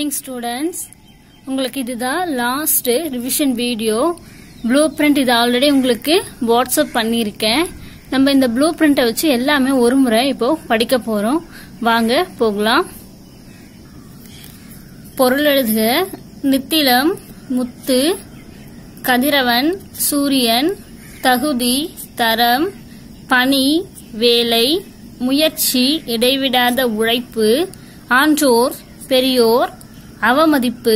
morning students. உங்களுக்கு இதுதான் last revision video. Blueprint இது ஆல்ரெடி உங்களுக்கு வாட்ஸ்அப் பண்ணியிருக்கேன். நம்ம இந்த ப்ளூ பிரிண்டை வச்சு எல்லாமே ஒரு முறை இப்போ படிக்க போறோம். வாங்க போகலாம். பொருள் எழுதுக. நித்திலம், முத்து, கதிரவன், சூரியன், தகுதி, தரம், பணி, வேலை, முயற்சி, இடைவிடாத உழைப்பு, ஆன்றோர், பெரியோர், அவமதிப்பு,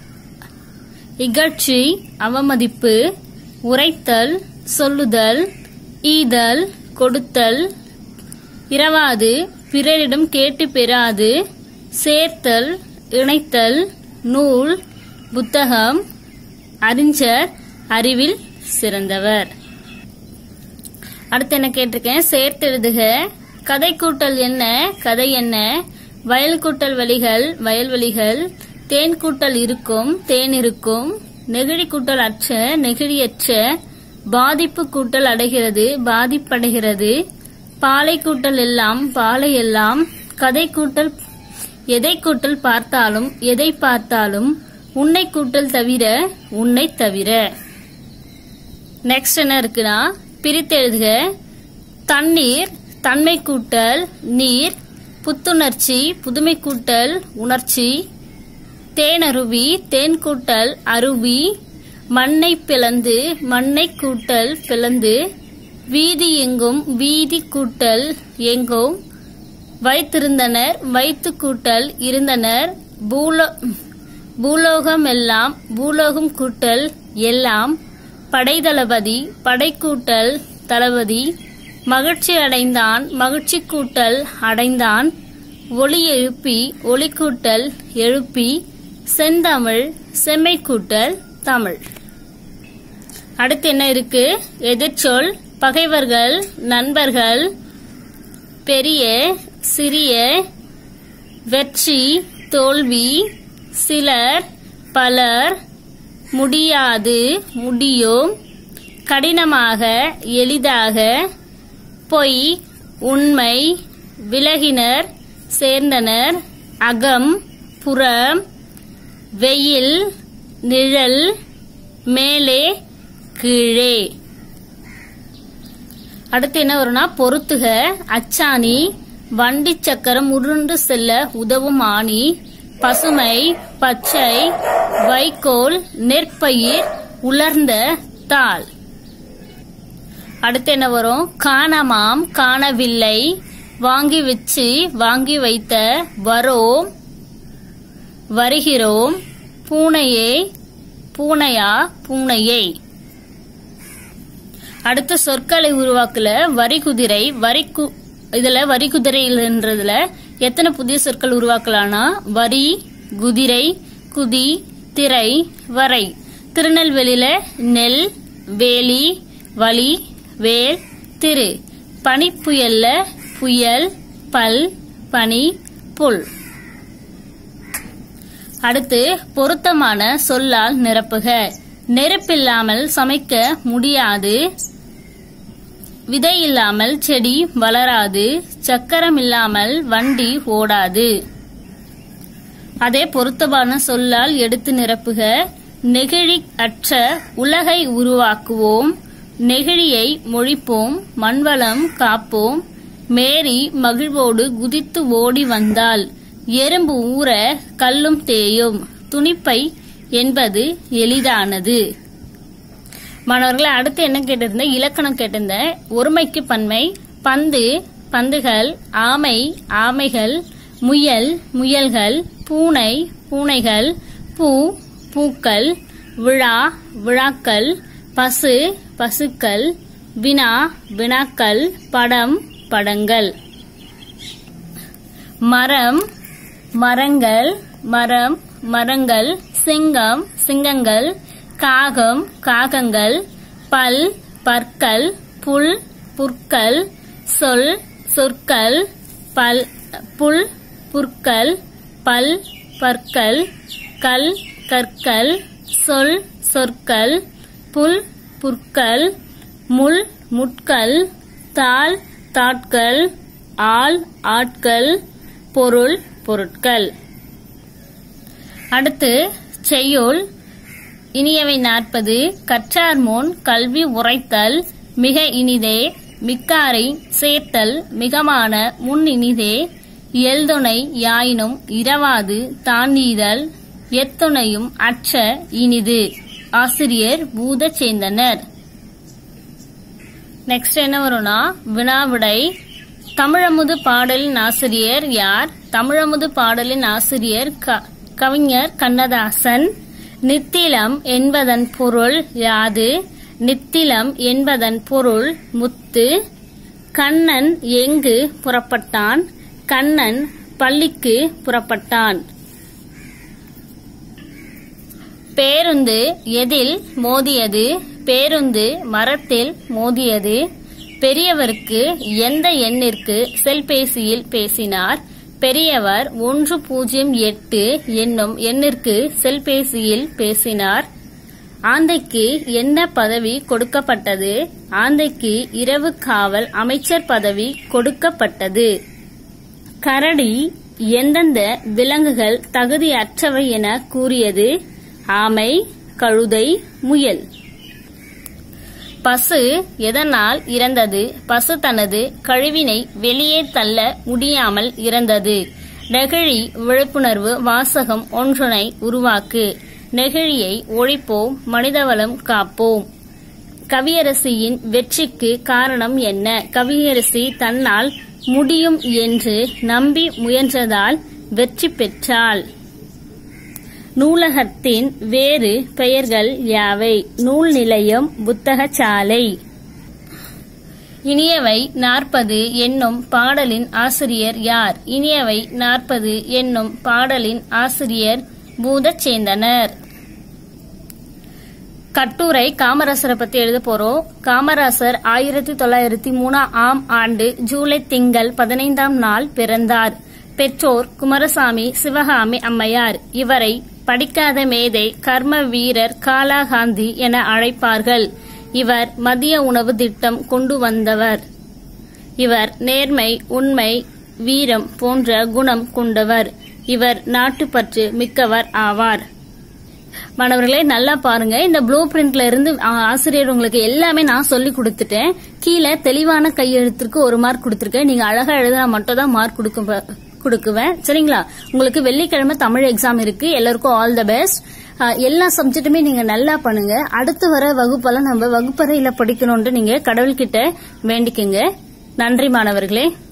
இகழ்ச்சி, அவமதிப்பு, உரைத்தல், சொல்லுதல், ஈதல், கொடுத்தல், இரவாது, பிறரிடம் கேட்டு பெறாது, சேர்த்தல், இணைத்தல், நூல், புத்தகம், அறிஞர், அறிவில் சிறந்தவர். அடுத்து என்ன கேட்டிருக்கேன்? சேர்த்து எழுதுக. கதை கூட்டல் என்ன? கதை என்ன? வயல் கூட்டல் வெளிகள், வயல்வெளிகள். தேன் கூட்டல் இருக்கும், தேன் இருக்கும். நெகிழி கூட்டல் அற்ற, நெகிழியற்ற. பாதிப்பு கூட்டல் அடைகிறது, பாதிப்படைகிறது. பாலை கூட்டல் எல்லாம், பாலை எல்லாம். கதை கூட்டல் எதை கூட்டல் பார்த்தாலும், எதை பார்த்தாலும். உன்னை கூட்டல் தவிர, உன்னை தவிர. நெக்ஸ்ட் என்ன இருக்குன்னா, பிரித்து எழுதுக. தண்ணீர், தன்மை கூட்டல் நீர். புத்துணர்ச்சி, புதுமை கூட்டல் உணர்ச்சி. தேனருவி, தேன் கூட்டல் அருவி. மண்ணை பிளந்து, மண்ணை கூட்டல் பிளந்து. வீதி எங்கும், வீதி கூட்டல் எங்கும். வைத்திருந்தனர், வைத்து கூட்டல் இருந்தனர். பூலோகம் எல்லாம், பூலோகம் கூட்டல் எல்லாம். படைதளபதி, படை கூட்டல் தளபதி. மகிழ்ச்சி அடைந்தான், மகிழ்ச்சி கூட்டல் அடைந்தான். ஒளி எழுப்பி, ஒளி கூட்டல் எழுப்பி. செந்தமிழ், செம்மை கூட்டல் தமிழ். அடுத்து என்ன இருக்கு? எதிர்ச்சொல். பகைவர்கள், நண்பர்கள். பெரிய, சிறிய. வெற்றி, தோல்வி. சிலர், பலர். முடியாது, முடியும். கடினமாக, எளிதாக. பொய், உண்மை. விலகினர், சேர்ந்தனர். அகம், புறம். வெயில், நிழல். மேலே, கீழே. அடுத்து என்ன வரும்னா, பொருத்துக. அச்சாணி, வண்டி சக்கரம் உருண்டு செல்ல உதவும் ஆணி. பசுமை, பச்சை. வைக்கோல், நெற்பயிர், உலர்ந்த தாள். அடுத்து என்ன வரும்? காணாமாம், காணவில்லை. வாங்கி வச்சு, வாங்கி வைத்த. வரோம், வருகிறோம். பூனையே, பூனையா, பூனையை. அடுத்த சொற்களை உருவாக்கல. வரிகுதிரை, இதுல வரிகுதிரைன்றதுல எத்தனை புதிய சொற்கள் உருவாக்கலாம்னா, வரி, குதிரை, குதி, திரை, வரை. திருநெல்வேலியில நெல், வேலி, வலி, வேல், திரு. பனிப்புயல்ல புயல், பல், பனி, புல். அடுத்து பொருத்தமான சொல்லால் நிரப்புக. நெருப்பில்லாமல் சமைக்க முடியாது. விதை இல்லாமல் செடி வளராது. சக்கரம் இல்லாமல் வண்டி ஓடாது. அதே பொருத்தமான சொல்லால் எடுத்து நிரப்புக. நெகிழி அற்ற உலகை உருவாக்குவோம். நெகிழியை மொழிப்போம், மண்வளம் காப்போம். மேரி மகிழ்வோடு குதித்து ஓடி வந்தாள். எறும்பு ஊற கல்லும் தேயும். துணிப்பை என்பது எளிதானது. மாணவர்களை அடுத்து என்ன கேட்டிருந்தேன்? இலக்கணம் கேட்டிருந்தேன். ஒருமைக்கு பன்மை. பந்து, பந்துகள். ஆமை, ஆமைகள். முயல், முயல்கள். பூனை, பூனைகள். பூ, பூக்கள். விழா, விழாக்கள். பசு, பசுக்கள். வினா, வினாக்கள். படம், படங்கள். மரம், மரங்கள். மரம், மரங்கள். சிங்கம், சிங்கங்கள். காகம், காகங்கள். பல், பற்கள். புல், புற்கள். சொல், சொற்கள். புல், புற்கள். பல், பற்கள். கல், கற்கள். சொல், சொற்கள். புல், புற்கள். முள், முட்கள். தாள், தாட்கள். ஆள், ஆட்கள். பொருள், பொருட்கள். அடுத்து செய்யுள். இனியவை 40. கற்றார் முன் கல்வி உரைத்தல் மிக இனிதே, மிக்காரை சேர்த்தல் மிகமான முன் இனிதே, எல்துணை யாயினும் இரவாது தானீதல் எத்துணையும் அற்ற இனிது. ஆசிரியர் பூதச்சேந்தனர். நெக்ஸ்ட் என்ன வரும்னா வினாவிடை. தமிழமுது பாடலின் ஆசிரியர் யார்? தமிழமுது பாடலின் ஆசிரியர் கவிஞர் கண்ணதாசன். நித்திலம் என்பதன் பொருள் யாது? நித்திலம் என்பதன் பொருள் முத்து. கண்ணன் எங்கு புறப்பட்டான்? கண்ணன் பள்ளிக்கு புறப்பட்டான். பேருந்து எதில் மோதியது? பேருந்து மரத்தில் மோதியது. பெரியவருக்கு எந்த எண்ணிற்கு செல்பேசியில் பேசினார்? பெரியவர் 108 என்னும் எண்ணிற்கு செல்பேசியில் பேசினார். ஆந்தைக்கு என்ன பதவி கொடுக்கப்பட்டது? ஆந்தைக்கு இரவு காவல் அமைச்சர் பதவி கொடுக்கப்பட்டது. கரடி எந்தெந்த விலங்குகள் தகுதியற்றவை என கூறியது? ஆமை, கழுதை, முயல். பசு எதனால் இறந்தது? பசு தனது கழிவினை வெளியே தள்ள முடியாமல் இறந்தது. நெகிழி விழிப்புணர்வு வாசகம் ஒன்றினை உருவாக்கு. நெகிழியை ஒழிப்போம், மனிதவளம் காப்போம். கவியரசியின் வெற்றிக்கு காரணம் என்ன? கவியரசி தன்னால் முடியும் என்று நம்பி முயன்றதால் வெற்றி பெற்றாள். நூலகத்தின் வேறு பெயர்கள் யாவை? நூல் நிலையம், புத்தகசாலை. இனியவை 40 என்னும் பாடலின் ஆசிரியர் யார்? இனியவை 40 என்னும் பாடலின் ஆசிரியர் பூதச்சேந்தனர். கட்டுரை காமராசரை பத்தி எழுத போறோம். காமராசர் 1903 ஆண்டு ஜூலை திங்கள் 15 நாள் பிறந்தார். பெற்றோர் குமாரசாமி, சிவகாமி அம்மையார். இவரை படிக்காத மேதை, கர்ம வீரர், காலாகாந்தி என அழைப்பார்கள். இவர் மதிய உணவு திட்டம் கொண்டு வந்தவர். இவர் நேர்மை, உண்மை, வீரம் போன்ற குணம் கொண்டவர். இவர் நாட்டுப்பற்று மிக்கவர் ஆவார். மாணவர்களே நல்லா பாருங்க. இந்த ப்ளூ பிரிண்ட்ல இருந்து ஆசிரியர் உங்களுக்கு எல்லாமே நான் சொல்லி கொடுத்துட்டேன். கீழே தெளிவான கையெழுத்திற்கு 1 மார்க் கொடுத்திருக்கேன். நீங்க அழகா எழுதினா மட்டும் தான் மார்க் கொடுக்குவேன். சரிங்களா? உங்களுக்கு வெள்ளிக்கிழமை தமிழ் எக்ஸாம் இருக்கு. எல்லாருக்கும் ஆல் த பெஸ்ட். எல்லா சப்ஜெக்ட்டுமே நீங்க நல்லா பண்ணுங்க. அடுத்து வர வகுப்பெல்லாம் நம்ம வகுப்பறையில படிக்கணும்னு நீங்க கடவுள்கிட்ட வேண்டிக்குங்க. நன்றி மாணவர்களே.